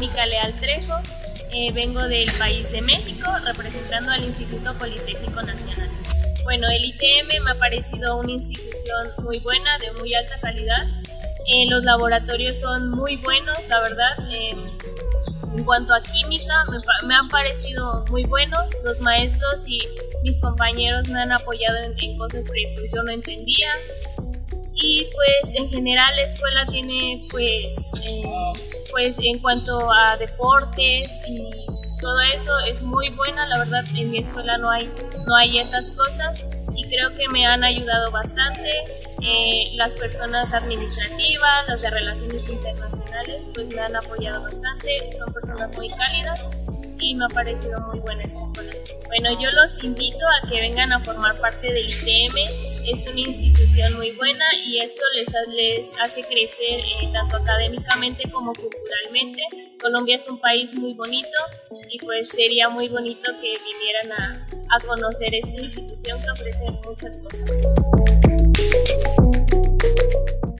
Mónica Leal Trejo, vengo del país de México representando al Instituto Politécnico Nacional. Bueno, el ITM me ha parecido una institución muy buena, de muy alta calidad. Los laboratorios son muy buenos, la verdad. En cuanto a química, me han parecido muy buenos. Los maestros y mis compañeros me han apoyado en cosas que pues, yo no entendía. Y pues en general la escuela tiene pues en cuanto a deportes y todo eso es muy buena. La verdad en mi escuela no hay esas cosas y creo que me han ayudado bastante. Las personas administrativas, las de relaciones internacionales pues me han apoyado bastante, son personas muy cálidas y me ha parecido muy buena esta escuela. Bueno, yo los invito a que vengan a formar parte del ITM. Es una institución muy buena y eso les hace crecer tanto académicamente como culturalmente. Colombia es un país muy bonito y pues sería muy bonito que vinieran a conocer esta institución que ofrece muchas cosas.